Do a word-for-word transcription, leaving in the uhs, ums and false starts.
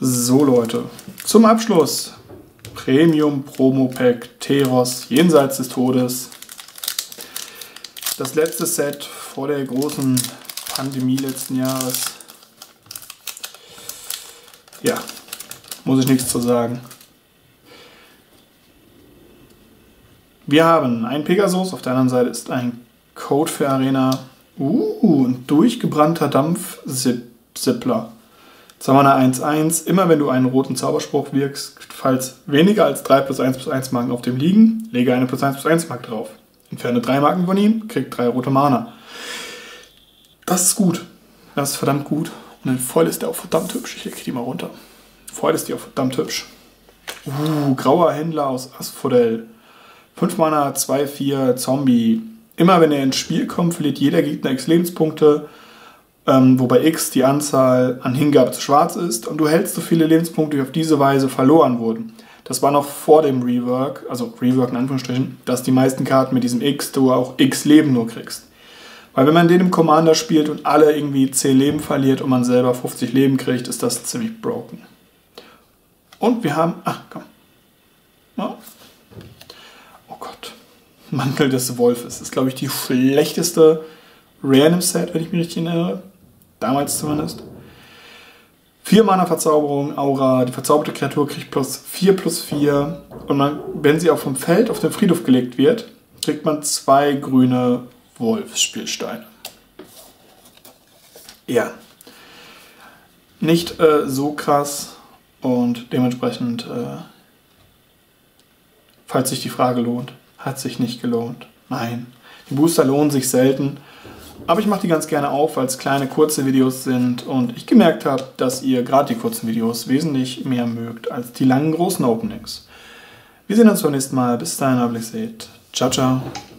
So Leute, zum Abschluss Premium Promo Pack Teros Jenseits des Todes. Das letzte Set vor der großen Pandemie letzten Jahres. Ja, muss ich nichts zu sagen. Wir haben einen Pegasus, auf der anderen Seite ist ein Code für Arena. Uh, ein durchgebrannter Dampf-Zippler. Jetzt haben wir eine eins eins. Immer wenn du einen roten Zauberspruch wirkst, falls weniger als drei plus eins plus eins Marken auf dem liegen, lege eine plus eins plus eins Marke drauf. Entferne drei Marken von ihm, kriegt drei rote Mana. Das ist gut. Das ist verdammt gut. Und in Foil ist der auch verdammt hübsch. Ich lege die mal runter. Foil ist die auch verdammt hübsch. Uh, grauer Händler aus Asphodel. fünf Mana, zwei vier, Zombie. Immer wenn er ins Spiel kommt, verliert jeder Gegner x Lebenspunkte. Ähm, wobei x die Anzahl an Hingabe zu schwarz ist. Und du hältst so viele Lebenspunkte, wie auf diese Weise verloren wurden. Das war noch vor dem Rework, also Rework in Anführungsstrichen, dass die meisten Karten mit diesem X du auch x Leben nur kriegst. Weil wenn man den im Commander spielt und alle irgendwie zehn Leben verliert und man selber fünfzig Leben kriegt, ist das ziemlich broken. Und wir haben, ach komm, ja. Oh Gott, Mantel des Wolfes. Das ist, glaube ich, die schlechteste Rare im Set, wenn ich mich richtig erinnere. Damals zumindest. vier Mana Verzauberung, Aura. Die verzauberte Kreatur kriegt plus vier plus vier. Und man, wenn sie auch vom Feld auf den Friedhof gelegt wird, kriegt man zwei grüne Wolfsspielsteine. Ja. Nicht äh, so krass. Und dementsprechend, äh, falls sich die Frage lohnt, hat sich nicht gelohnt. Nein. Die Booster lohnen sich selten. Aber ich mache die ganz gerne auf, weil es kleine, kurze Videos sind und ich gemerkt habe, dass ihr gerade die kurzen Videos wesentlich mehr mögt als die langen, großen Openings. Wir sehen uns beim nächsten Mal. Bis dahin, habt ihr seht. Ciao, ciao.